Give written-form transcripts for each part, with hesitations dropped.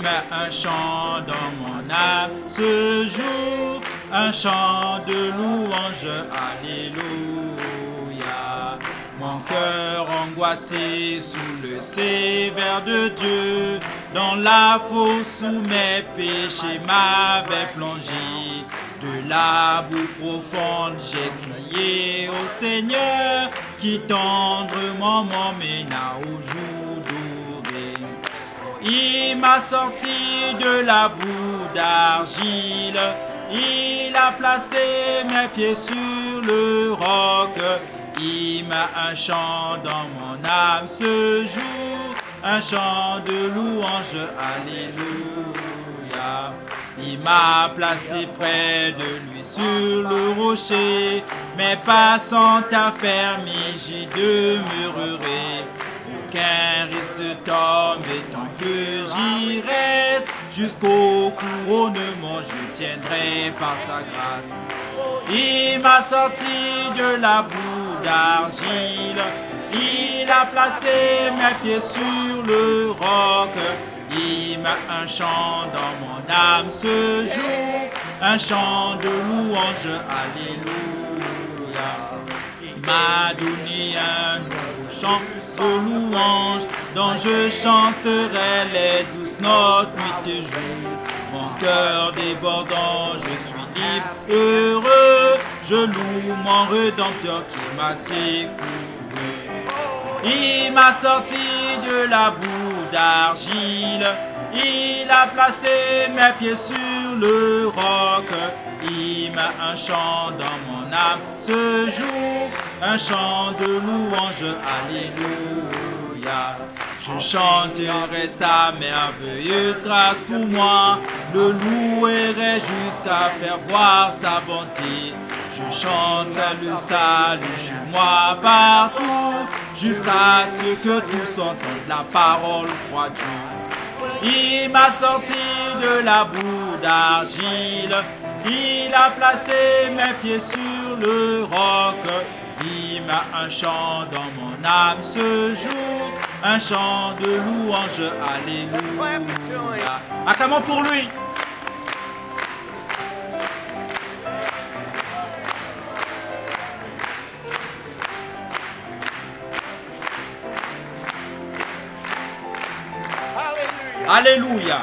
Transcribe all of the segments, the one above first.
met un chant dans mon âme ce jour, un chant de louange, alléluia. Mon cœur angoissé sous le sévère de Dieu, dans la fosse où mes péchés m'avaient plongé. De la boue profonde, j'ai crié au Seigneur, qui tendrement m'emmena au jour doré. Il m'a sorti de la boue d'argile, il a placé mes pieds sur le roc. Il met un chant dans mon âme ce jour, un chant de louange, alléluia. Il m'a placé près de lui sur le rocher, mes pas sont affermis, j'y demeurerai. Aucun risque de tomber tant que j'y reste, jusqu'au couronnement je tiendrai par sa grâce. Il m'a sorti de la boue d'argile, il a placé mes pieds sur le roc. Il met un chant dans mon âme ce jour, un chant de louange, alléluia. Il m'a donné un nouveau chant de louange, dont je chanterai les douces notes nuit et jour. Mon cœur débordant, je suis libre, heureux, je loue mon Rédempteur qui m'a secouru. Il m'a sorti de la boue d'argile, il a placé mes pieds sur le roc. Il met un chant dans mon âme ce jour, un chant de louange, alléluia. Je chanterai sa merveilleuse grâce pour moi, le louerai jusqu'à faire voir sa bonté. Je chanterai le salut chez moi partout, jusqu'à ce que tous entendent la parole, crois Dieu. Il m'a sorti de la boue d'argile, il a placé mes pieds sur le roc. Il met un chant dans mon âme ce jour, un chant de louange, alléluia. Acclamons pour lui. Alléluia.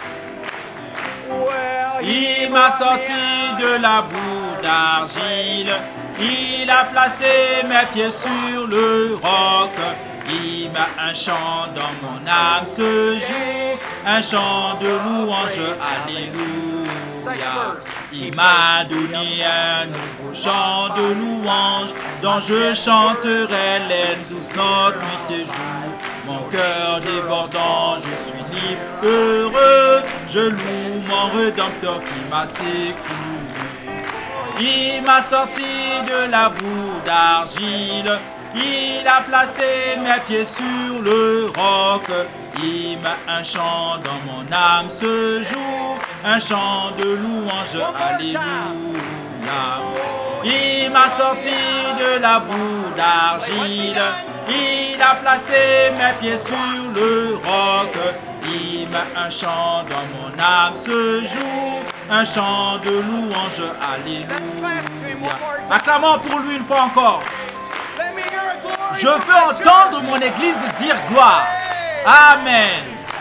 Il m'a sorti de la boue d'argile, il a placé mes pieds sur le roc. Il met un chant dans mon âme ce jour, un chant de louange, alléluia. Il m'a donné un nouveau chant de louange, dont je chanterai les douces notes nuit et jour. Mon cœur débordant, je suis libre, heureux, je loue mon Rédempteur qui m'a secouru. Il m'a sorti de la boue d'argile, il a placé mes pieds sur le roc. Il met un chant dans mon âme ce jour, un chant de louange, alléluia. Il m'a sorti de la boue d'argile, il a placé mes pieds sur le roc. Il met un chant dans mon âme ce jour, un chant de louange, alléluia. Acclamons pour lui une fois encore. Je veux entendre mon église dire gloire. Amen.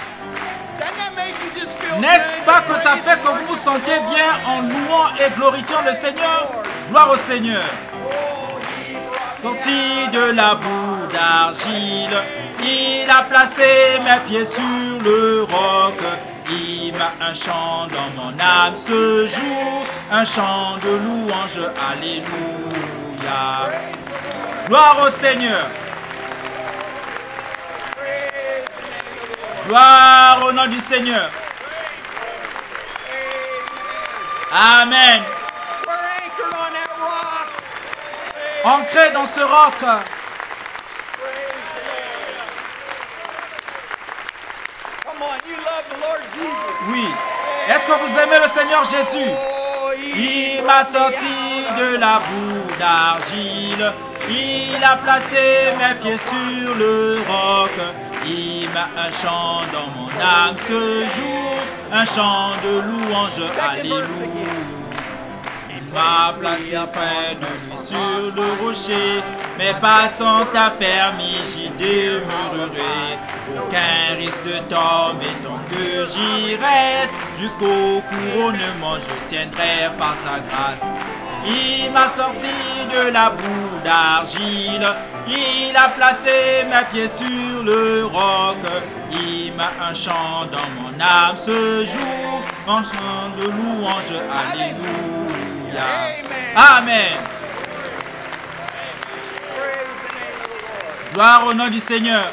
N'est-ce pas que ça fait que vous vous sentez bien en louant et glorifiant le Seigneur? Gloire au Seigneur. Sorti de la boue d'argile, il a placé mes pieds sur le roc. Il met un chant dans mon âme ce jour, un chant de louange, alléluia. Gloire au Seigneur. Gloire au nom du Seigneur. Amen. Ancré dans ce roc. Oui. Est-ce que vous aimez le Seigneur Jésus? Il m'a sorti de la boue d'argile, il a placé mes pieds sur le roc. Il m'a un chant dans mon âme ce jour, un chant de louange, alléluia. Il m'a placé près de lui sur le rocher, mes pas sont affermis, j'y demeurerai. Aucun risque de tomber tant que j'y reste, jusqu'au couronnement je tiendrai par sa grâce. Il m'a sorti de la boue d'argile, il a placé mes pieds sur le roc. Il m'a un chant dans mon âme ce jour, un chant de louange, alléluia. Amen. Gloire au nom du Seigneur.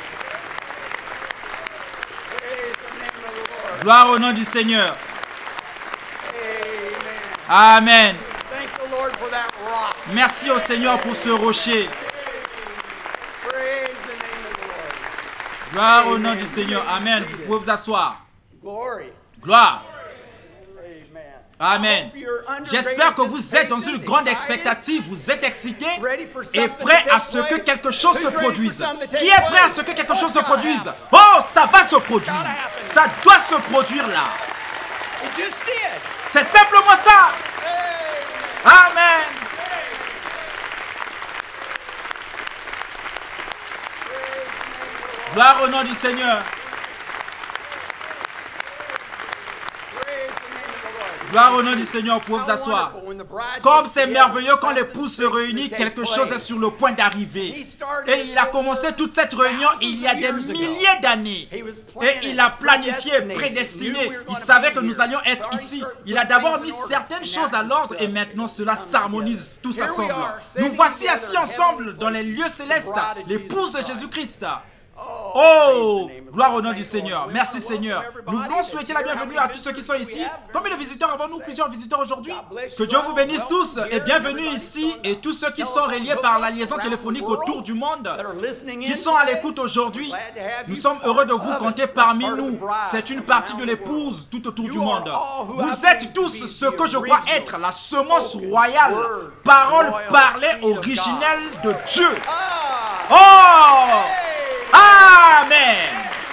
Gloire au nom du Seigneur. Amen. Merci au Seigneur pour ce rocher. Gloire au nom du Seigneur. Amen. Vous pouvez vous asseoir. Gloire. Amen. J'espère que vous êtes dans une grande expectative, vous êtes excités et prêts à ce que quelque chose se produise. Qui est prêt à ce que quelque chose se produise? Oh, ça va se produire. Ça doit se produire là. C'est simplement ça. Amen. Gloire au nom du Seigneur. Gloire au nom du Seigneur, vous pouvez vous asseoir. Comme c'est merveilleux quand l'épouse se réunit, quelque chose est sur le point d'arriver. Et il a commencé toute cette réunion il y a des milliers d'années. Et il a planifié, prédestiné. Il savait que nous allions être ici. Il a d'abord mis certaines choses à l'ordre et maintenant cela s'harmonise tous ensemble. Nous voici assis ensemble dans les lieux célestes, l'épouse de Jésus-Christ. Oh, gloire au nom du Seigneur. Merci Seigneur. Nous voulons souhaiter la bienvenue à tous ceux qui sont ici. Combien de visiteurs avons-nous? Plusieurs visiteurs aujourd'hui. Que Dieu vous bénisse tous et bienvenue ici. Et tous ceux qui sont reliés par la liaison téléphonique autour du monde, qui sont à l'écoute aujourd'hui, nous sommes heureux de vous compter parmi nous. C'est une partie de l'épouse tout autour du monde. Vous êtes tous ce que je crois être la semence royale, parole parlée originelle de Dieu. Oh! Amen.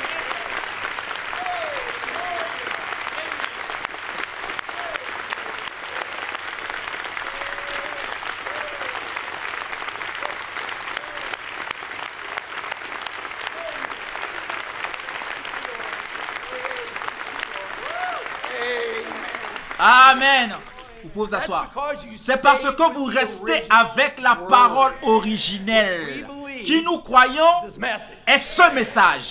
Amen. Vous pouvez vous asseoir. C'est parce que vous restez avec la parole originelle qui nous croyons est ce message.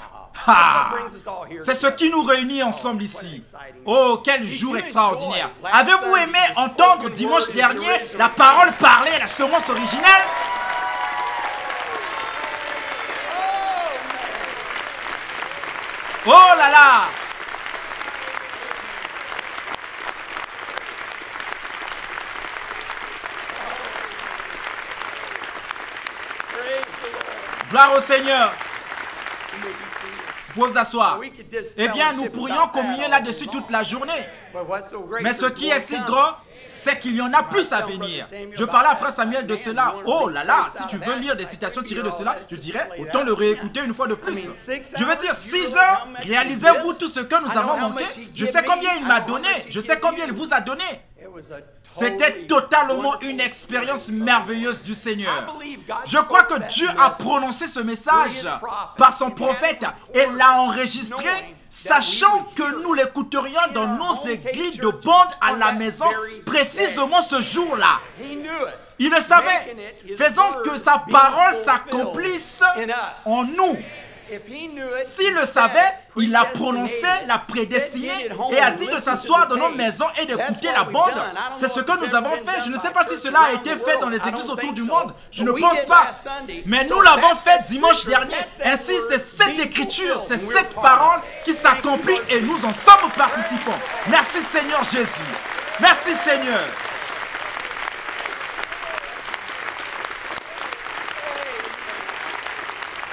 C'est ce qui nous réunit ensemble ici. Oh, quel jour extraordinaire. Avez-vous aimé entendre dimanche dernier la parole parlée, la semence originelle? Oh là là! Gloire au Seigneur. Vous pouvez vous asseoir. Eh bien, nous pourrions communier là-dessus toute la journée. Mais ce qui est si grand, c'est qu'il y en a plus à venir. Je parlais à Frère Samuel de cela. Oh là là, si tu veux lire des citations tirées de cela, je dirais, autant le réécouter une fois de plus. Je veux dire, 6 heures, réalisez-vous tout ce que nous avons manqué. Je sais combien il m'a donné. Je sais combien il vous a donné. C'était totalement une expérience merveilleuse du Seigneur. Je crois que Dieu a prononcé ce message par son prophète et l'a enregistré, sachant que nous l'écouterions dans nos églises de bande à la maison, précisément ce jour-là. Il le savait, faisant que sa parole s'accomplisse en nous. S'il le savait, il a prononcé, l'a prédestiné et a dit de s'asseoir dans nos maisons et d'écouter la bande. C'est ce que nous avons fait. Je ne sais pas si cela a été fait dans les églises autour du monde. Je ne pense pas. Mais nous l'avons fait dimanche dernier. Ainsi, c'est cette écriture, c'est cette parole qui s'accomplit et nous en sommes participants. Merci Seigneur Jésus. Merci Seigneur.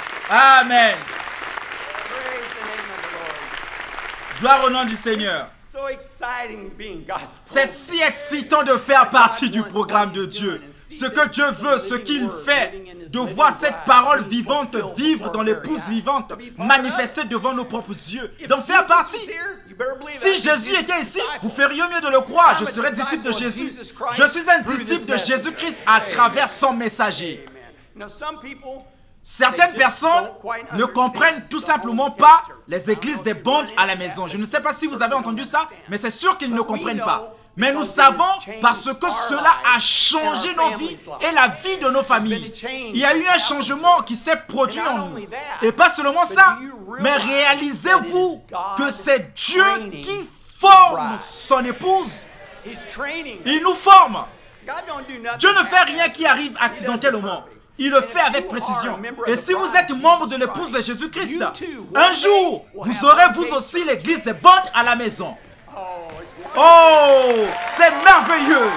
Amen. Gloire au nom du Seigneur. C'est si excitant de faire partie du programme de Dieu. Ce que Dieu veut, ce qu'il fait, de voir cette parole vivante vivre dans l'épouse vivante, manifester devant nos propres yeux, d'en faire partie. Si Jésus était ici, vous feriez mieux de le croire. Je serais disciple de Jésus. Je suis un disciple de Jésus-Christ à travers son messager. Certaines personnes ne comprennent tout simplement pas les églises des bandes à la maison. Je ne sais pas si vous avez entendu ça, mais c'est sûr qu'ils ne comprennent pas. Mais nous savons parce que cela a changé nos vies et la vie de nos familles. Il y a eu un changement qui s'est produit en nous. Et pas seulement ça, mais réalisez-vous que c'est Dieu qui forme son épouse. Il nous forme. Dieu ne fait rien qui arrive accidentellement. Il le fait avec précision. Et si vous êtes membre de l'épouse de Jésus-Christ, un jour, vous aurez vous aussi l'église des bandes à la maison. Oh, c'est merveilleux.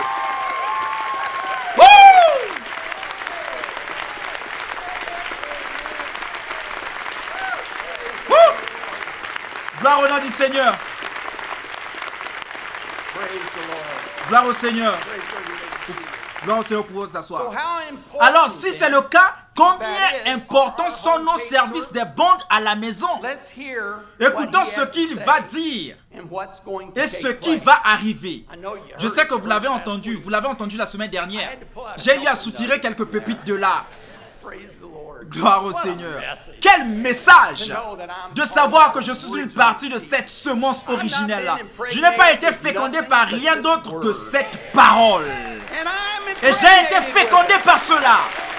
Gloire au nom du Seigneur. Gloire au Seigneur. Gloire au Seigneur pour vous asseoir. Alors, si c'est le cas, combien importants sont nos services des bandes à la maison? Écoutons ce qu'il va dire et ce qui va arriver. Je sais que vous l'avez entendu la semaine dernière. J'ai eu à soutirer quelques pépites de là. Gloire au Seigneur. Quel message de savoir que je suis une partie de cette semence originelle-là. Je n'ai pas été fécondé par rien d'autre que cette parole. Et j'ai été fécondé par cela.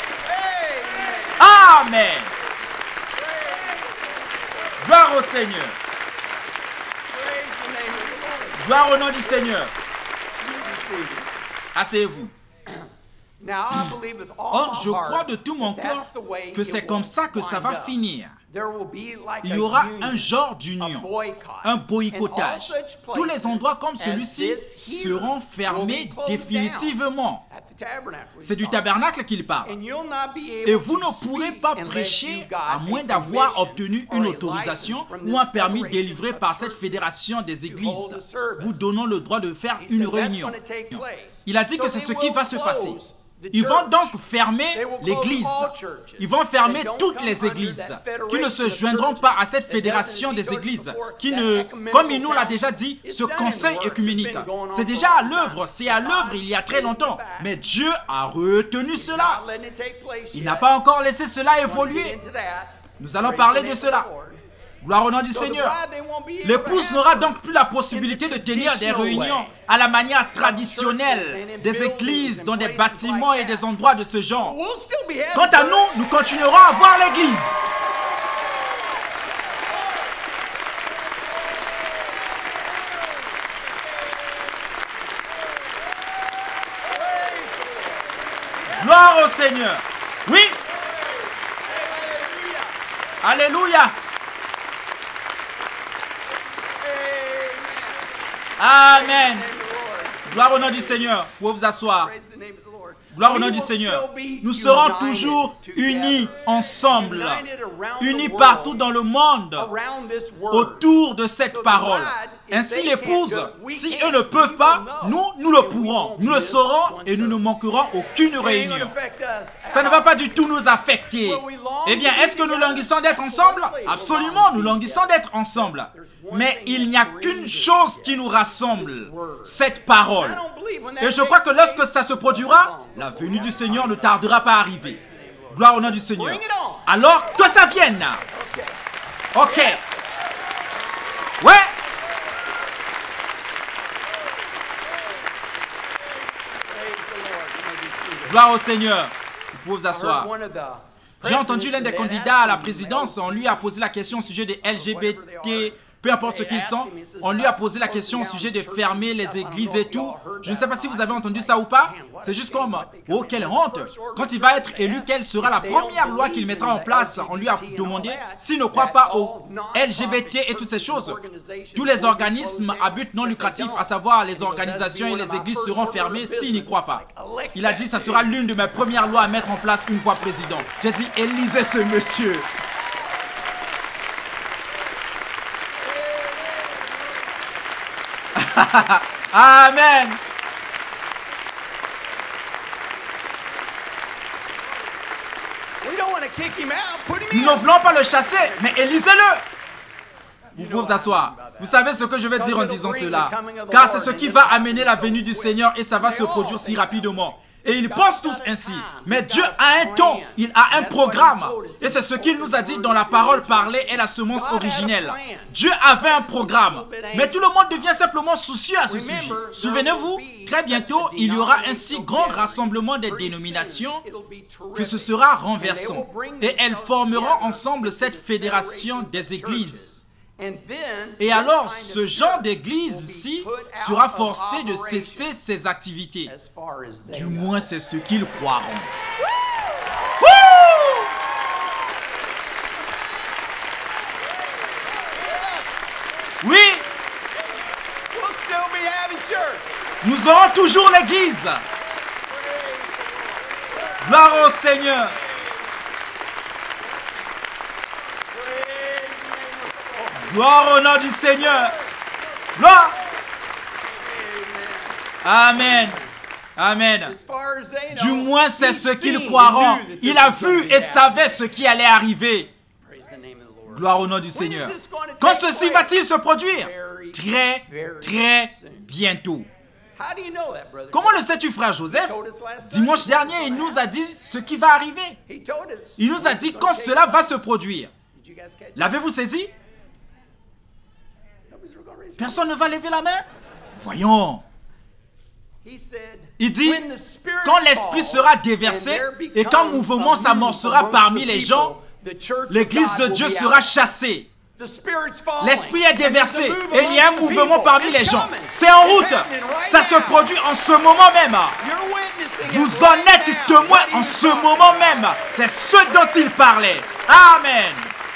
Amen. Gloire au Seigneur. Gloire au nom du Seigneur. Asseyez-vous. Or, je crois de tout mon cœur que c'est comme ça que ça va finir. Il y aura un genre d'union, un boycottage. Tous les endroits comme celui-ci seront fermés définitivement. C'est du tabernacle qu'il parle. Et vous ne pourrez pas prêcher à moins d'avoir obtenu une autorisation ou un permis délivré par cette fédération des églises, vous donnant le droit de faire une réunion. Il a dit que c'est ce qui va se passer. Ils vont donc fermer l'église. Ils vont fermer toutes les églises qui ne se joindront pas à cette fédération des églises, qui ne, comme il nous l'a déjà dit, ce conseil œcuménique. C'est déjà à l'œuvre, c'est à l'œuvre il y a très longtemps. Mais Dieu a retenu cela. Il n'a pas encore laissé cela évoluer. Nous allons parler de cela. Gloire au nom du Seigneur. L'épouse n'aura donc plus la possibilité de tenir des réunions à la manière traditionnelle des églises dans des bâtiments et des endroits de ce genre. Quant à nous, nous continuerons à voir l'église. Gloire au Seigneur. Oui. Alléluia. Amen. Gloire au nom du Seigneur. Vous pouvez vous asseoir. Gloire au nom du Seigneur. Nous serons toujours unis ensemble, unis partout dans le monde, autour de cette parole. Ainsi l'épouse, si eux ne peuvent pas, nous le pourrons. Nous le saurons et nous ne manquerons aucune réunion. Ça ne va pas du tout nous affecter. Eh bien, est-ce que nous languissons d'être ensemble? Absolument, nous languissons d'être ensemble. Mais il n'y a qu'une chose qui nous rassemble, cette parole. Et je crois que lorsque ça se produira, la venue du Seigneur ne tardera pas à arriver. Gloire au nom du Seigneur. Alors que ça vienne. Ok. Ouais. Gloire au Seigneur. Vous pouvez vous asseoir. J'ai entendu l'un des candidats à la présidence, on lui a posé la question au sujet des LGBT, peu importe ce qu'ils sont, on lui a posé la question au sujet de fermer les églises et tout. Je ne sais pas si vous avez entendu ça ou pas. C'est juste comme, oh quelle honte. Quand il va être élu, quelle sera la première loi qu'il mettra en place? On lui a demandé s'il ne croit pas aux LGBT et toutes ces choses. Tous les organismes à but non lucratif, à savoir les organisations et les églises seront fermées s'il n'y croit pas. Il a dit, ça sera l'une de mes premières lois à mettre en place une fois président. J'ai dit, élisez ce monsieur. Amen. Nous ne voulons pas le chasser, mais élisez-le. Vous pouvez vous asseoir. Vous savez ce que je vais dire en disant cela. Car c'est ce qui va amener la venue du Seigneur et ça va se produire si rapidement. Et ils pensent tous ainsi. Mais Dieu a un temps, il a un programme. Et c'est ce qu'il nous a dit dans la parole parlée et la semence originelle. Dieu avait un programme. Mais tout le monde devient simplement soucieux à ce sujet. Souvenez-vous, très bientôt, il y aura un si grand rassemblement des dénominations que ce sera renversant. Et elles formeront ensemble cette fédération des églises. Et alors, ce genre d'église-ci sera forcé de cesser ses activités. Du moins, c'est ce qu'ils croiront. Oui, nous aurons toujours l'église. Gloire au Seigneur. Gloire au nom du Seigneur. Gloire. Amen. Amen. Du moins, c'est ce qu'ils croiront. Il a vu et savait ce qui allait arriver. Gloire au nom du Seigneur. Quand ceci va-t-il se produire? Très, très bientôt. Comment le sais-tu, frère Joseph? Dimanche dernier, il nous a dit ce qui va arriver. Il nous a dit quand cela va se produire. L'avez-vous saisi? Personne ne va lever la main? Voyons. Il dit, quand l'esprit sera déversé et quand mouvement s'amorcera parmi les gens, l'église de Dieu sera chassée. L'esprit est déversé et il y a un mouvement parmi les gens. C'est en route. Ça se produit en ce moment même. Vous en êtes témoin en ce moment même. C'est ce dont il parlait. Amen.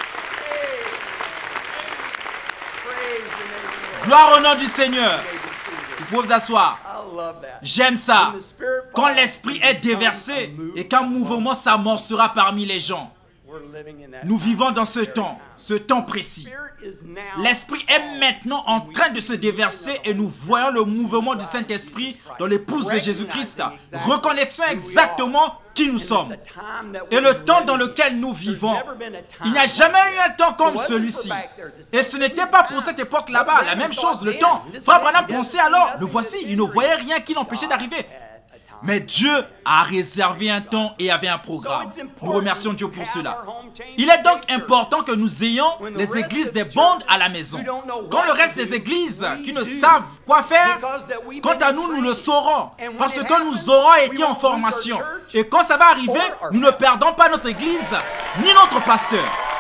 Gloire au nom du Seigneur. Vous pouvez vous asseoir. J'aime ça. Quand l'esprit est déversé et qu'un mouvement s'amorcera parmi les gens. Nous vivons dans ce temps précis. L'esprit est maintenant en train de se déverser et nous voyons le mouvement du Saint-Esprit dans l'épouse de Jésus-Christ. Reconnaissons exactement qui nous sommes et le temps dans lequel nous vivons. Il n'y a jamais eu un temps comme celui-ci. Et ce n'était pas pour cette époque là-bas. La même chose, le temps. Frère Branham pensait alors, le voici, il ne voyait rien qui l'empêchait d'arriver. Mais Dieu a réservé un temps et avait un programme. Nous remercions Dieu pour cela. Il est donc important que nous ayons les églises des bandes à la maison. Quand le reste des églises qui ne savent quoi faire, quant à nous, nous le saurons. Parce que nous aurons été en formation. Et quand ça va arriver, nous ne perdons pas notre église ni notre pasteur.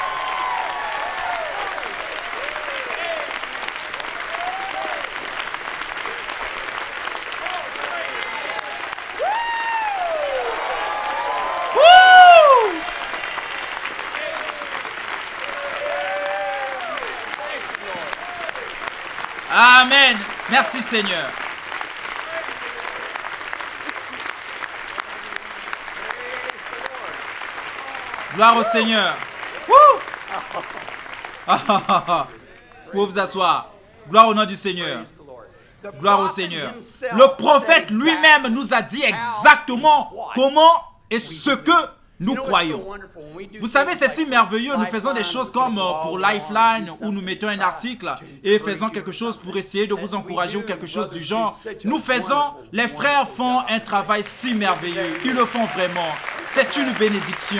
Amen. Merci Seigneur. Gloire au Seigneur. Vous pouvez vous asseoir. Gloire au nom du Seigneur. Gloire au Seigneur. Le prophète lui-même nous a dit exactement comment et ce que nous croyons. Vous savez, c'est si merveilleux. Nous faisons des choses comme pour Lifeline, où nous mettons un article et faisons quelque chose pour essayer de vous encourager ou quelque chose du genre. Nous faisons, les frères font un travail si merveilleux. Ils le font vraiment. C'est une bénédiction.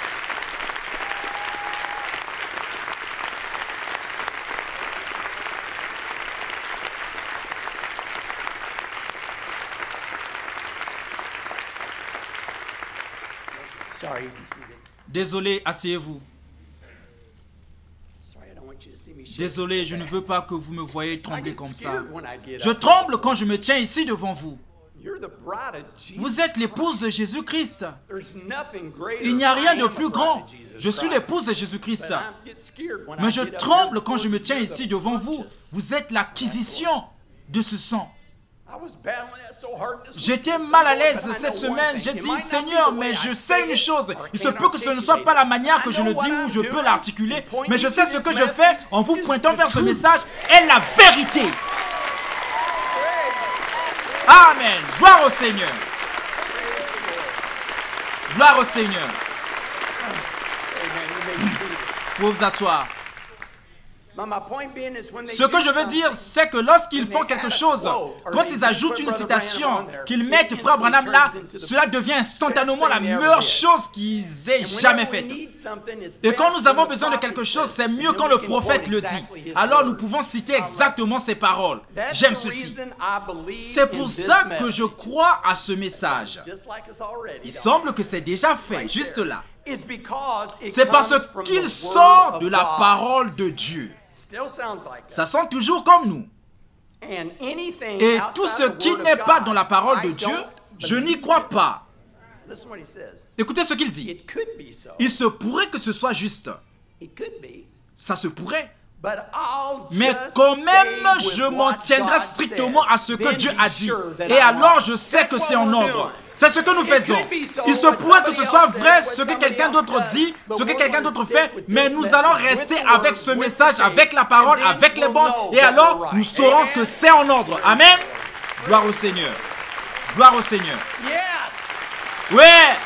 Désolé, asseyez-vous. Désolé, je ne veux pas que vous me voyez trembler comme ça. Je tremble quand je me tiens ici devant vous. Vous êtes l'épouse de Jésus-Christ. Il n'y a rien de plus grand. Je suis l'épouse de Jésus-Christ. Mais je tremble quand je me tiens ici devant vous. Vous êtes l'acquisition de ce sang. J'étais mal à l'aise cette semaine. J'ai dit, Seigneur, mais je sais une chose. Il se peut que ce ne soit pas la manière que je le dis ou je peux l'articuler. Mais je sais ce que je fais en vous pointant vers ce message est la vérité. Amen. Gloire au Seigneur. Gloire au Seigneur. Vous vous asseoir. Ce que je veux dire, c'est que lorsqu'ils font quelque chose, quand ils ajoutent une citation, qu'ils mettent Frère Branham là, cela devient instantanément la meilleure chose qu'ils aient jamais faite. Et quand nous avons besoin de quelque chose, c'est mieux quand le prophète le dit. Alors nous pouvons citer exactement ces paroles. J'aime ceci. C'est pour ça que je crois à ce message. Il semble que c'est déjà fait, juste là. C'est parce qu'il sort de la parole de Dieu. Ça sonne toujours comme nous. Et tout ce qui n'est pas dans la parole de Dieu, je n'y crois pas. Écoutez ce qu'il dit. Il se pourrait que ce soit juste. Ça se pourrait. Mais quand même, je m'en tiendrai strictement à ce que Dieu a dit. Et alors, je sais que c'est en ordre. C'est ce que nous faisons. Il se pourrait que ce soit vrai ce que quelqu'un d'autre dit, ce que quelqu'un d'autre fait, mais nous allons rester avec ce message, avec la parole, avec les bandes, et alors nous saurons que c'est en ordre. Amen. Gloire au Seigneur. Gloire au Seigneur. Ouais.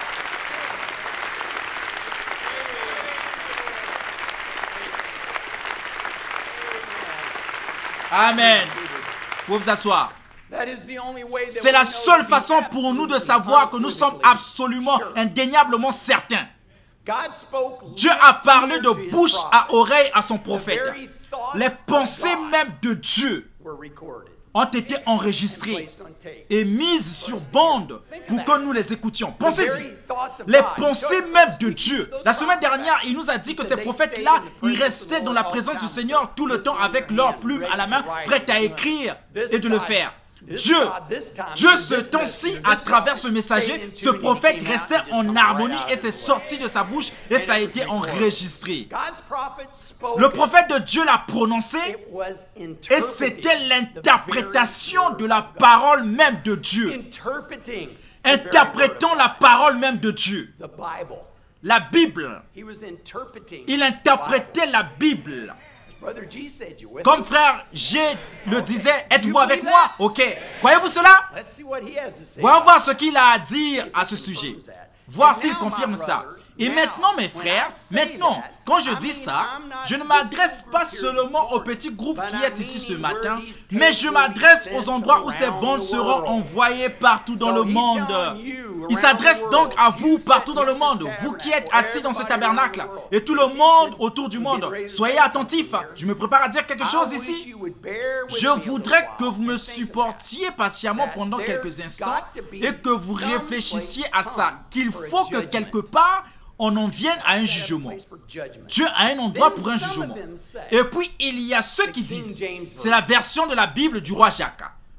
Amen. Vous vous asseoir. C'est la seule façon pour nous de savoir que nous sommes absolument, indéniablement certains. Dieu a parlé de bouche à oreille à son prophète. Les pensées même de Dieu ont été enregistrées et mises sur bande pour que nous les écoutions. Pensez-y. Les pensées même de Dieu. La semaine dernière, il nous a dit que ces prophètes-là, ils restaient dans la présence du Seigneur tout le temps avec leur plume à la main, prêts à écrire et de le faire. Dieu, ce temps-ci, à travers ce messager, ce prophète restait en harmonie et c'est sorti de sa bouche et ça a été enregistré. Le prophète de Dieu l'a prononcé et c'était l'interprétation de la parole même de Dieu. Interprétant la parole même de Dieu. La Bible. Il interprétait la Bible. Comme frère G le disait, êtes-vous avec moi? Ok. Croyez-vous cela? Voyons voir ce qu'il a à dire à ce sujet. Voir s'il confirme ça. Et maintenant, mes frères, maintenant, quand je dis ça, je ne m'adresse pas seulement au petit groupe qui est ici ce matin, mais je m'adresse aux endroits où ces bandes seront envoyées partout dans le monde. Il s'adresse donc à vous partout dans le monde, vous qui êtes assis dans ce tabernacle, et tout le monde autour du monde. Soyez attentifs, je me prépare à dire quelque chose ici. Je voudrais que vous me supportiez patiemment pendant quelques instants et que vous réfléchissiez à ça, qu'il faut que quelque part, on en vienne à un jugement. Dieu a un endroit pour un jugement. Et puis, il y a ceux qui disent, c'est la version de la Bible du roi Jacques.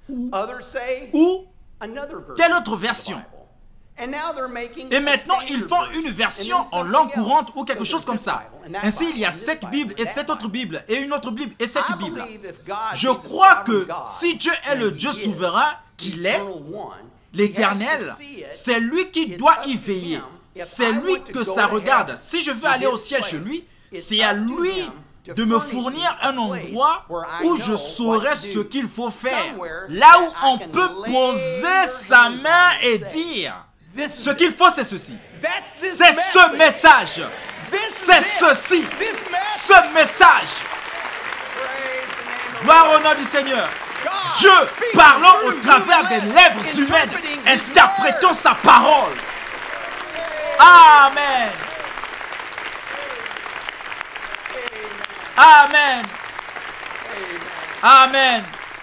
Ou telle autre version. Et maintenant, ils font une version en langue courante ou quelque chose comme ça. Ainsi, il y a cette Bible et cette autre Bible et une autre Bible et cette Bible. Je crois que si Dieu est le Dieu souverain qu'il est, l'Éternel, c'est lui qui doit y veiller. C'est lui que ça regarde. Si je veux aller au ciel chez lui, c'est à lui de me fournir un endroit où je saurai ce qu'il faut faire. Là où on peut poser sa main et dire, ce qu'il faut c'est ceci. C'est ce message. C'est ceci. Ce message. Gloire au nom du Seigneur. Dieu parlant au travers des lèvres humaines, interprétant sa parole. Amen. Amen. Amen.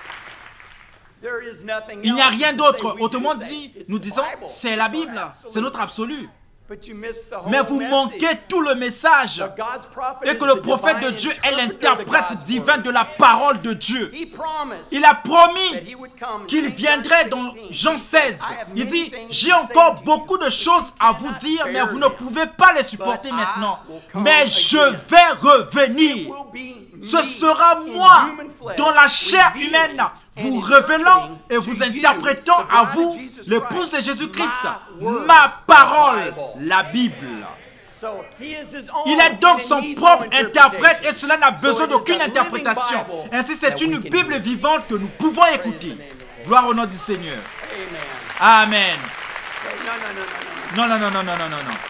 Il n'y a rien d'autre. Autrement dit, nous disons, c'est la Bible, c'est notre absolu. Mais vous manquez tout le message et que le prophète de Dieu est l'interprète divin de la parole de Dieu. Il a promis qu'il viendrait dans Jean 16. Il dit, j'ai encore beaucoup de choses à vous dire, mais vous ne pouvez pas les supporter maintenant. Mais je vais revenir. Ce sera moi, dans la chair humaine, vous révélant et vous interprétant à vous, l'épouse de Jésus-Christ, ma parole, la Bible. Il est donc son propre interprète et cela n'a besoin d'aucune interprétation. Ainsi, c'est une Bible vivante que nous pouvons écouter. Gloire au nom du Seigneur. Amen. Amen. No, no, no, no, no. Non, non, non, non, non, non, non.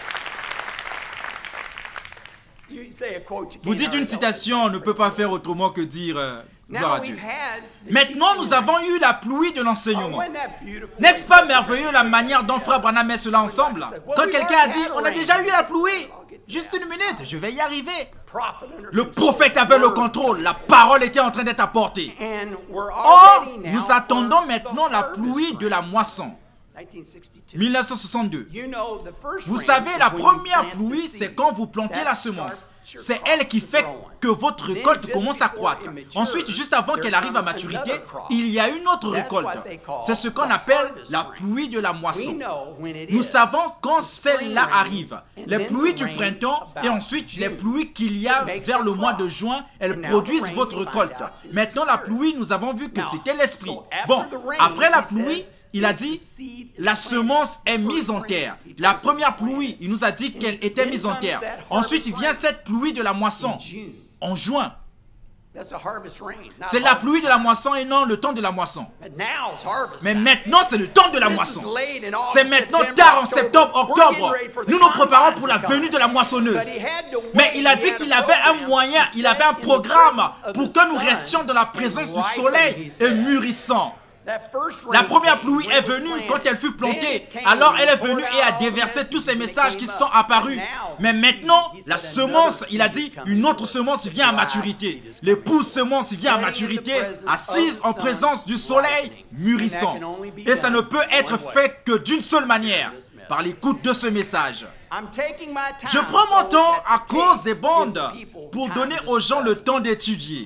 You say a quote, you Vous can't dites une argue. citation, on ne peut pas faire autrement que dire gloire Now à we've Dieu. had the Maintenant, teaching nous avons rain. eu la pluie de Oh, l'enseignement. wasn't that beautiful? N'est-ce pas merveilleux la manière dont Frère Branham met cela ensemble? Quand quelqu'un a dit, on a déjà eu la pluie. Juste une minute, je vais y arriver. Prophet under Le control. prophète avait le contrôle, la parole était en train d'être apportée. And we're Or, already now nous attendons on maintenant the la harvest pluie de rain. la moisson. 1962. 1962. You know, the first Vous rain savez, is la when you première plant the pluie, seed. c'est quand vous plantez That la semence. starts your C'est crop elle qui fait growing. que votre Then, récolte just commence à before croître. it matures, Ensuite, juste avant there qu'elle arrive à comes maturité, another crop. il y a une autre That's récolte. what they call C'est ce qu'on the appelle harvest la rain. pluie de la We moisson. know when it Nous is. savons quand The celle-là spring rain, arrive. and Les then pluies the du rain printemps et about ensuite les June. pluies qu'il y a It makes vers your le mois crop. de juin, elles And now produisent the rain, votre we find récolte. out, is Maintenant, the la spirit. pluie, nous avons vu que Now, c'était l'esprit. so after Bon, the rain, après la he pluie, says, il a the dit, seed is la planted. semence est mise First en rains, terre. he La tells us première to plant. pluie, il nous a dit qu'elle And était then mise en comes terre. that Ensuite, harvest vient rain. cette pluie de la moisson In June. en juin. That's a harvest rain. not C'est la harvest pluie de la time. moisson et non le temps de la moisson. But now it's harvest Mais time. maintenant, c'est le temps de la This is moisson. late in August, C'est maintenant September, tard en October. septembre, We're octobre. getting ready for the Nous nous préparons combines pour la to come. venue de la moissonneuse. But he had to Mais wait. il a He dit had qu'il a avait un program moyen, to il avait un set in the programme presence of pour the que nous sun restions dans la and présence du ripen, he soleil et said. mûrissant. That first rain La première came pluie when est it was venue planted. quand elle fut Then plantée. it came Alors and elle est poured venue out et a all the déversé tous ces messages messages that qui came sont up. apparus. Now, Mais seed, maintenant, he la said, semence, another il a seed is dit, coming une autre forth. semence The vient à dry maturité. seed is L'épouse coming forth. semence vient à Setting in the maturité, presence assise of en the présence sun, du soleil, ripening. mûrissant. And that can only be Et ça ne done peut être one way. fait que d'une seule manière, par l'écoute de ce message. I'm taking my time Je prends mon so temps that à the cause tape des bandes give people pour time donner to aux gens le study. temps d'étudier.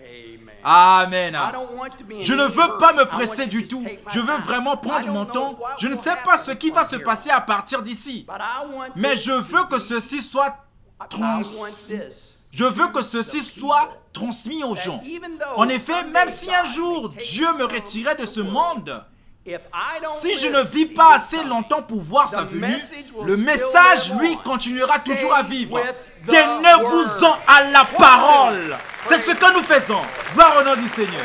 Amen. Amen. I don't want to be in Je ne any veux hurry. pas I me want presser to du just tout. take my Je veux time. vraiment I prendre don't mon know temps. what Je ne will sais pas ce happen qui va from se here passer on. à partir d'ici. But I want Mais this je to veux que be- ceci soit I want transmis. this Je veux que to ceci the soit people. transmis aux gens. even though En effet, someday même si un God jour may take Dieu me me from retirait de the ce world, monde, if I don't si je live ne to vis see pas his assez coming, longtemps pour voir sa the venue, message will le still message, live lui, on. continuera Stay toujours à vivre. with the Tenez-vous-en word. à la What parole. will- C'est ce que nous faisons. Gloire au nom du Seigneur.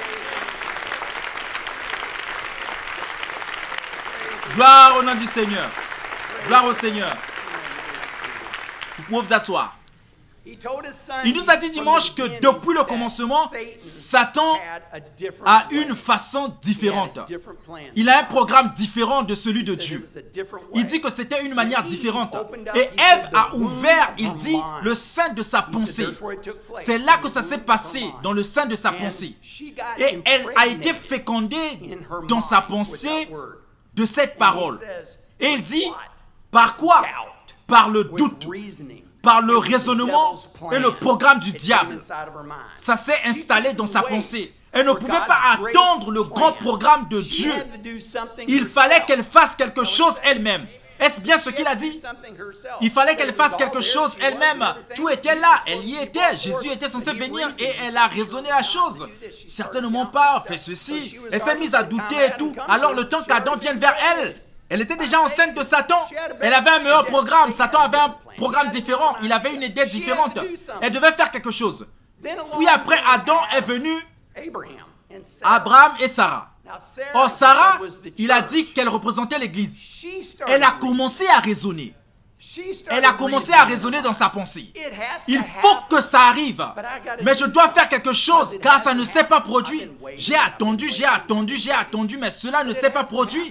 Gloire au nom du Seigneur. Gloire au Seigneur. Vous pouvez vous asseoir. He told his son, Il nous a dit from dimanche the que beginning depuis le that commencement, Satan Satan had a different a way. une façon He had différente. a different plan. Il a un programme différent de celui de He said it Dieu. was a different way. Il dit que c'était une manière différente. opened up, Et he Ève said, a the ouvert, womb il of dit, mind. le sein de sa He said, pensée. "There's where it took place, C'est là in que the ça s'est womb of passé, mind." dans le sein de sa And pensée. she got Et elle a été impregnated fécondée in her dans sa mind with pensée that word. de cette And he parole. says, Et il dit, "What? par quoi? Doubt. Par le With doute, reasoning. par le It was the raisonnement devil's plan. et le programme du It came diable. inside of her mind. Ça s'est installé dans sa Wait pensée. Elle ne for pouvait God's pas great attendre le grand plan. programme de She Dieu. had to do something Il herself. fallait qu'elle fasse quelque So chose it said, elle-même. Est-ce bien ce she qu'il had a to do dit? something herself. Il fallait So qu'elle it was fasse all quelque there, chose she was elle-même. and everything. Tout était Jesus là. was Elle y supposed to be était. brought Jésus forth, était censé but he venir reasoned. et elle a raisonné la chose. Certainement pas. Fais ceci. Elle s'est mise à douter et tout. Alors le temps qu'Adam vienne vers elle, elle était déjà enceinte de Satan. Elle avait un meilleur programme. Satan avait un programme différent. Il avait une idée différente. Elle devait faire quelque chose. Then along Puis après, came Adam est venu, Abraham and Sarah. Abraham et Sarah. Now, Sarah Or, Sarah, was the il a church. dit qu'elle représentait l'Église. She started Elle a reasoning. commencé à raisonner. She started Elle a commencé à reasoning. raisonner dans sa pensée. It has Il to faut happen. que ça arrive. Mais je dois faire quelque chose car ça ne s'est pas produit. J'ai attendu, mais cela ne s'est pas produit.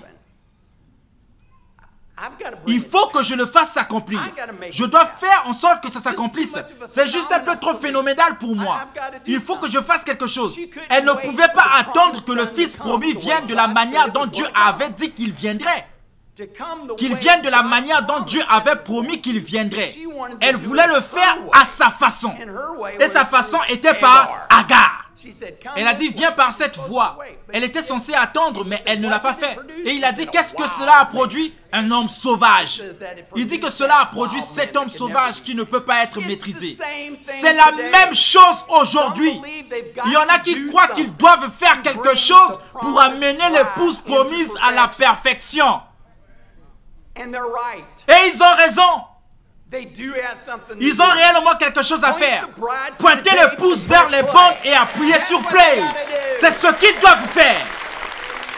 I've got to bring Il it faut back. que je le fasse s'accomplir. Je dois faire en sorte que ça s'accomplisse. C'est juste un peu trop phénoménal pour moi. Il faut que je fasse quelque chose. Elle ne pouvait pas attendre que le Fils promis vienne de la manière dont Dieu avait dit qu'il viendrait. To come the Qu'il way vienne de la God manière dont promised. Dieu avait promis qu'il viendrait. Elle voulait le faire à sa façon. And her way Et sa was façon through était par Hagar. Agar. She said, "Come Elle a this dit, way." viens par cette Supposed voie. to wait. But Elle she était did. censée attendre, mais elle ne l'a pas fait. produce? Et il a dit, She said, qu'est-ce que "Wow, cela a man." produit? Un homme sauvage. Says that it Il dit que produced cela a that produit wild cet man homme that can sauvage never qui ne peut pas être It's the maîtrisé. same thing C'est la today. même chose aujourd'hui. Some believe they've got Il y en a to qui do croient qu'ils something doivent faire to quelque bring chose the pour promised amener l'épouse bride into promise à la perfection. And they're right. Et ils ont raison. They do have something to Ils do. ont réellement quelque chose à faire. Pointez Pointez le pouce vers les bandes et appuyez sur play. C'est ce qu'ils doivent faire.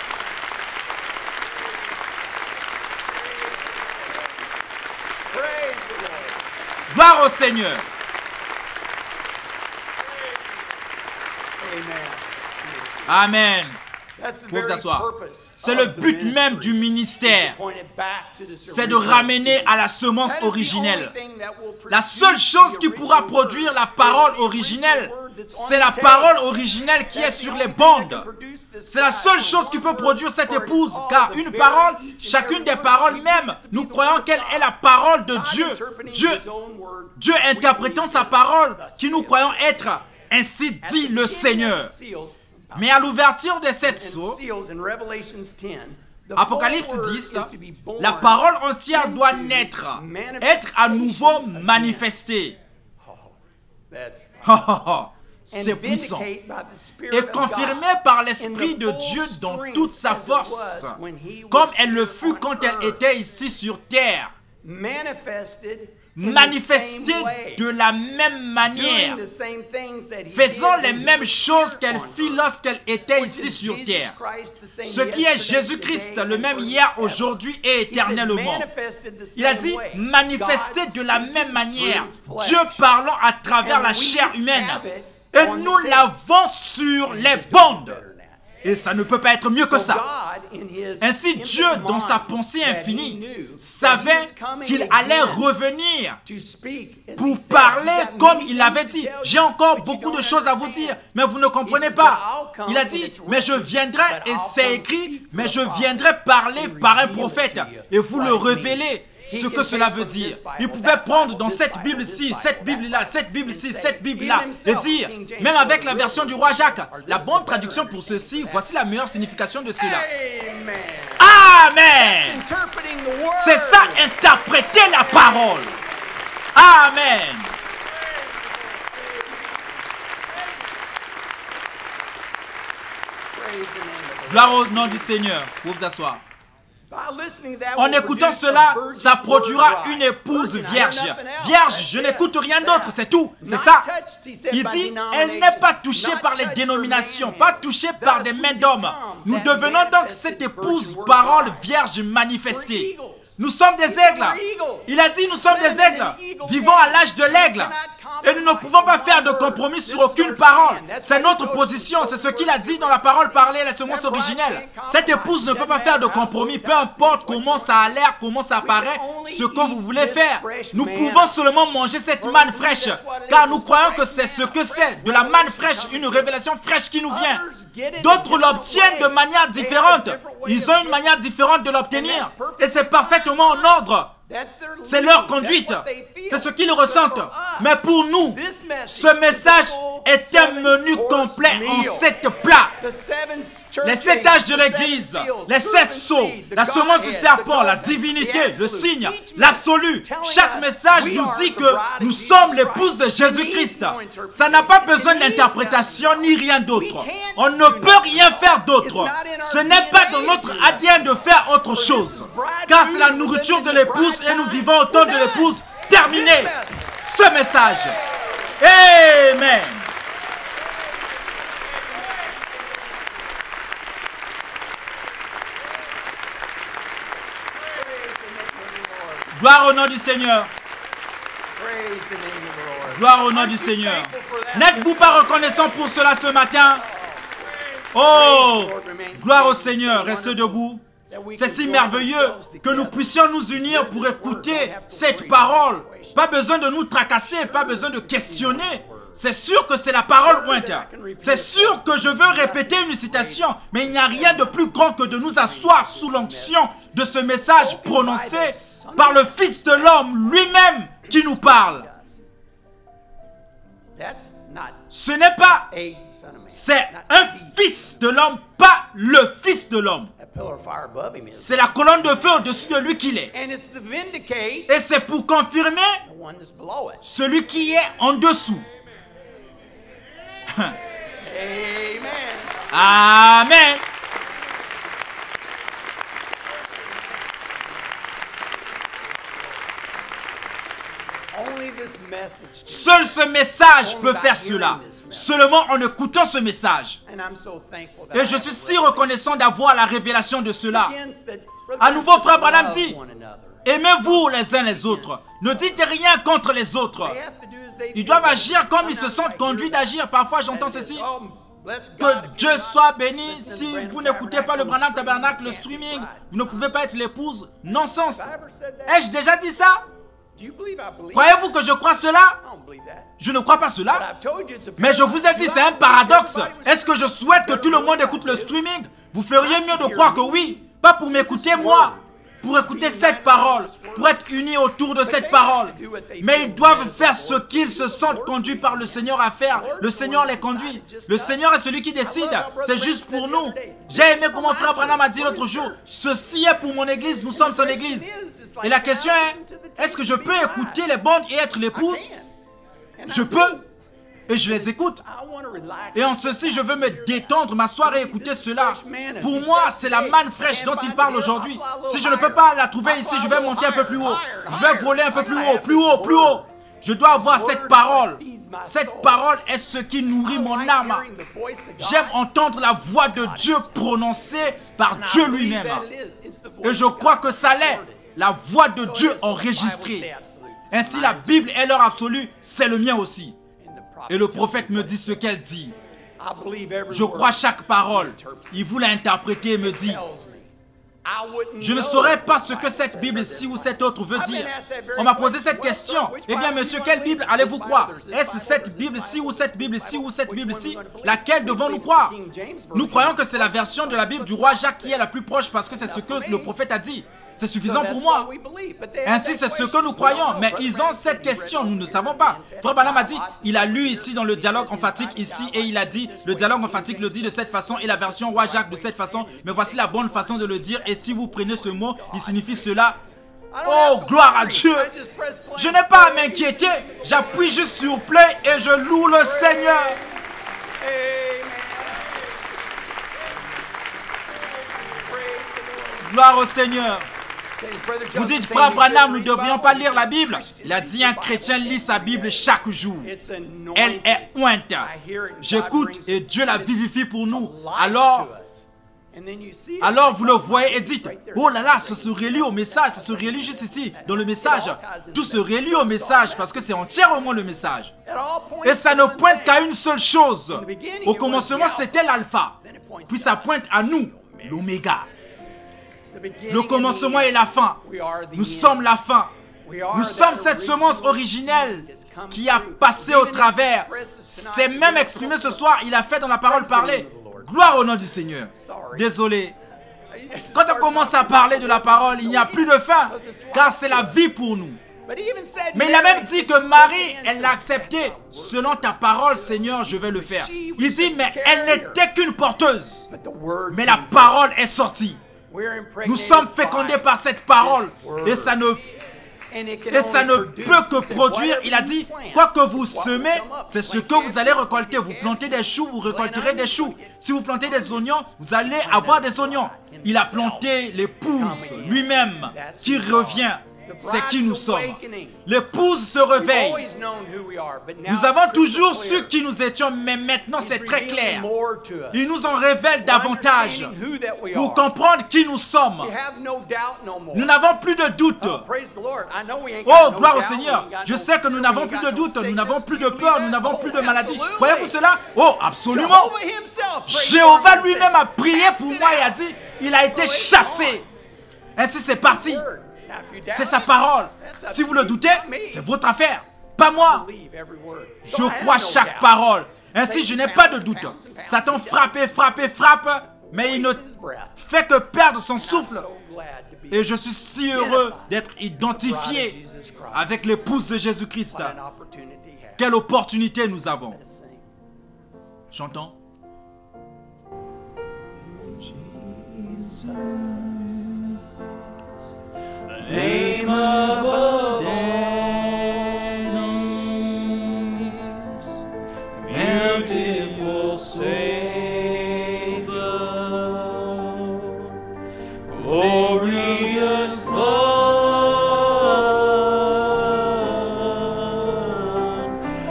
Gloire au Seigneur. Amen. Vous pouvez vous asseoir. C'est le but même du ministère. C'est de ramener à la semence originelle. La seule chose qui pourra produire la parole originelle, c'est la parole originelle qui est sur les bandes. C'est la seule chose qui peut produire cette épouse, car une parole, chacune des paroles même, nous croyons qu'elle est la parole de Dieu. Dieu interprétant sa parole, qui nous croyons être, ainsi dit le Seigneur. Mais à l'ouverture de cette sceaux, Apocalypse 10, la parole entière doit naître, être à nouveau manifestée. C'est puissant. Et confirmé par l'Esprit de Dieu dans toute sa force, comme elle le fut quand elle était ici sur terre. Manifestée de la même manière, faisant les mêmes choses qu'elle fit lorsqu'elle était ici sur terre. Ce qui est Jésus-Christ, le même hier, aujourd'hui et éternellement. Il a dit, manifesté de la même manière, Dieu parlant à travers la chair humaine. Et nous l'avons sur les bandes. Et ça ne peut pas être mieux que ça. Ainsi, Dieu, dans sa pensée infinie, savait qu'il allait revenir pour parler comme il l'avait dit. J'ai encore beaucoup de choses à vous dire, mais vous ne comprenez pas. Il a dit, mais je viendrai, et c'est écrit, mais je viendrai parler par un prophète et vous le révéler. Ce que cela veut dire. Il pouvait prendre dans cette Bible-ci, cette Bible-là, cette Bible-ci, cette Bible-là, et dire, même avec la version du roi Jacques, la bonne traduction pour ceci, voici la meilleure signification de cela. Amen. C'est ça, interpréter la parole. Amen. Gloire au nom du Seigneur. Vous vous asseoir. En écoutant cela, ça produira une épouse vierge. Vierge, je n'écoute rien d'autre, c'est tout, c'est ça. Il dit, elle n'est pas touchée par les dénominations, pas touchée par des mains d'hommes. Nous devenons donc cette épouse parole vierge manifestée. Nous sommes des aigles. Il a dit, nous sommes des aigles, vivant à l'âge de l'aigle. Et nous ne pouvons pas faire de compromis sur aucune parole. C'est notre position, c'est ce qu'il a dit dans la parole parlée, la semence originelle. Cette épouse ne peut pas faire de compromis, peu importe comment ça a l'air, comment ça paraît, ce que vous voulez faire. Nous pouvons seulement manger cette manne fraîche, car nous croyons que c'est ce que c'est, de la manne fraîche, une révélation fraîche qui nous vient. D'autres l'obtiennent de manière différente. Ils ont une manière différente de l'obtenir, et c'est parfaitement en ordre. C'est leur conduite, c'est ce qu'ils ressentent. Mais pour nous, ce message est un menu complet en 7 plats. Les 7 âges de l'Église, les 7 sceaux, la semence du serpent, la divinité, le signe, l'absolu. Chaque message nous dit que nous sommes l'épouse de Jésus-Christ. Ça n'a pas besoin d'interprétation ni rien d'autre. On ne peut rien faire d'autre. Ce n'est pas dans notre ADN de faire autre chose. Car c'est la nourriture de l'épouse et nous vivons au temps de l'épouse. Terminé ce message. Amen. Gloire au nom du Seigneur. Gloire au nom du Seigneur. N'êtes-vous pas reconnaissant pour cela ce matin? Oh, gloire au Seigneur. Restez debout. C'est si merveilleux que nous puissions nous unir pour écouter cette parole. Pas besoin de nous tracasser, pas besoin de questionner. C'est sûr que c'est la parole ointe. C'est sûr que je veux répéter une citation, mais il n'y a rien de plus grand que de nous asseoir sous l'onction de ce message prononcé par le Fils de l'homme lui-même qui nous parle. Ce n'est pas, c'est un Fils de l'homme, pas le Fils de l'homme. C'est la colonne de feu au-dessus de lui qu'il est. Et c'est pour confirmer celui qui est en dessous. Amen. Seul ce message peut faire cela. Seulement en écoutant ce message. Et je suis si reconnaissant d'avoir la révélation de cela. À nouveau, frère Branham dit, Aimez-vous les uns les autres. Ne dites rien contre les autres. Ils doivent agir comme ils se sentent conduits d'agir. Parfois, j'entends ceci. Que Dieu soit béni. Si vous n'écoutez pas le Branham Tabernacle, le streaming, vous ne pouvez pas être l'épouse. Non-sens. Ai-je déjà dit ça? Croyez-vous que je crois cela? Je ne crois pas cela. Mais je vous ai dit, c'est un paradoxe. Est-ce que je souhaite que tout le monde écoute le streaming? Vous feriez mieux de croire que oui. Pas pour m'écouter moi. Pour écouter cette parole, pour être unis autour de cette parole. Mais ils doivent faire ce qu'ils se sentent conduits par le Seigneur à faire. Le Seigneur les conduit. Le Seigneur est celui qui décide. C'est juste pour nous. J'ai aimé comment frère Branham a dit l'autre jour, ceci est pour mon église, nous sommes son église. Et la question est, est-ce que je peux écouter les bandes et être l'épouse? Je peux. Et je les écoute. Et en ceci, je veux me détendre, m'asseoir et écouter cela. Pour moi, c'est la manne fraîche dont il parle aujourd'hui. Si je ne peux pas la trouver ici, je vais monter un peu plus haut. Je vais voler un peu plus haut, plus haut, plus haut. Je dois avoir cette parole. Cette parole est ce qui nourrit mon âme. J'aime entendre la voix de Dieu prononcée par Dieu lui-même. Et je crois que ça l'est. La voix de Dieu enregistrée. Ainsi, la Bible est l'heure absolue, c'est le mien aussi. Et le prophète me dit ce qu'elle dit. Je crois chaque parole. Il vous l'a interprété et me dit, je ne saurais pas ce que cette Bible-ci ou cette autre veut dire. On m'a posé cette question. Eh bien, monsieur, quelle Bible allez-vous croire? Est-ce cette Bible-ci ou cette Bible-ci ou cette Bible-ci? Laquelle devons-nous croire? Nous croyons que c'est la version de la Bible du roi Jacques qui est la plus proche parce que c'est ce que le prophète a dit. C'est suffisant pour moi. Ainsi, c'est ce que nous croyons. Mais ils ont cette question, nous ne savons pas. Frère Branham a dit, il a lu ici dans le dialogue emphatique ici et il a dit, le dialogue emphatique le dit de cette façon et la version roi Jacques de cette façon. Mais voici la bonne façon de le dire. Et si vous prenez ce mot, il signifie cela. Oh, gloire à Dieu. Je n'ai pas à m'inquiéter. J'appuie juste sur play et je loue le Seigneur. Gloire au Seigneur. Vous dites, frère Branham, nous ne devrions pas lire la Bible. Il a dit, un chrétien lit sa Bible chaque jour. Elle est ointe. J'écoute et Dieu la vivifie pour nous. Alors vous le voyez et dites, oh là là, ça se relie au message, ça se relie juste ici, dans le message. Tout se relie au message parce que c'est entièrement le message. Et ça ne pointe qu'à une seule chose. Au commencement, c'était l'alpha. Puis ça pointe à nous, l'oméga. Le commencement et la fin. Nous sommes la fin. Nous sommes cette semence originelle qui a passé au travers. C'est même exprimé ce soir. Il a fait dans la parole parler. Gloire au nom du Seigneur. Désolé. Quand on commence à parler de la parole, il n'y a plus de fin. Car c'est la vie pour nous. Mais il a même dit que Marie, elle l'a accepté. Selon ta parole, Seigneur, je vais le faire. Il dit, mais elle n'était qu'une porteuse. Mais la parole est sortie. Nous sommes fécondés par cette parole et ça ne peut que produire. Il a dit, quoi que vous semez, c'est ce que vous allez récolter. Vous plantez des choux, vous récolterez des choux. Si vous plantez des oignons, vous allez avoir des oignons. Il a planté l'épouse lui-même qui revient. C'est qui nous sommes. L'épouse se réveille. Nous avons toujours su qui nous étions, mais maintenant c'est très clair. Il nous en révèle davantage pour comprendre qui nous sommes. Nous n'avons plus de doute. Oh, gloire au Seigneur. Je sais que nous n'avons plus de doute, nous n'avons plus de peur, nous n'avons plus de maladie. Croyez-vous cela? Oh, absolument. Jéhovah lui-même a prié pour moi et a dit, il a été chassé. Ainsi c'est parti. C'est sa parole. Si vous le doutez, c'est votre affaire, pas moi. Je crois chaque parole. Ainsi, je n'ai pas de doute. Satan frappe, mais il ne fait que perdre son souffle. Et je suis si heureux d'être identifié avec l'épouse de Jésus-Christ. Quelle opportunité nous avons. Chantons. Name above their names, beautiful Savior, glorious Lord,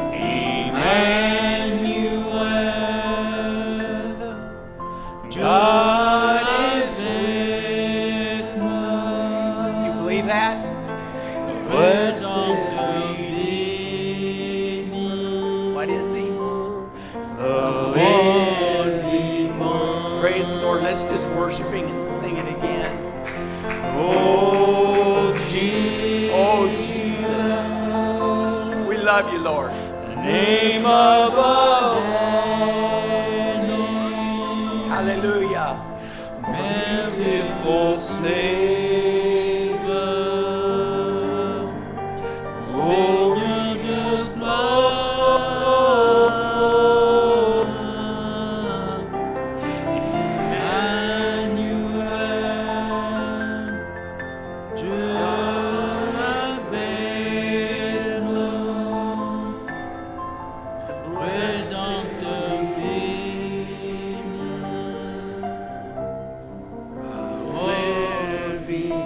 Emmanuel, God is with us. believe that? Rédempteur béni, What is he? roi vivant. Praise the Lord. Let's just worship him and sing it again. Oh Jesus, Oh, Jesus. We love you, Lord. name above all names, Hallelujah. merciful Savior, Seigneur de gloire, Emmanuel, Dieu avec nous, Rédempteur béni, parole vivante.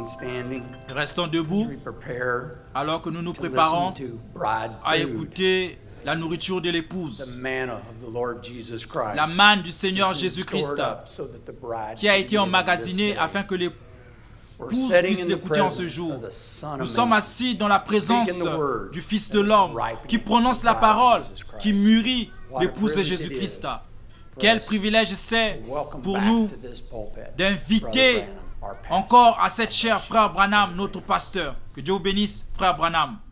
standing Restons as debout we prepare alors que nous nous to préparons listen to bride à food, écouter la nourriture de the l'épouse, manna of the Lord Jesus Christ. la manne du Seigneur has been Jésus-Christ, stored up so that the bride qui a can été eat it emmagasinée this day. afin que We're l'épouse sitting puisse in the l'écouter en ce presence jour. of the Son of Nous sommes Man, assis dans la présence speaking the word du Fils that de is l'homme, ripening qui prononce the la bride parole, of Jesus Christ. qui mûrit What a l'épouse de privilege it Jésus-Christ. is for Quel us privilège c'est to welcome pour back nous to this pulpit d'inviter Brother Branham, our pastor. encore à cette chère frère Branham, notre pasteur. Que Dieu vous bénisse, frère Branham.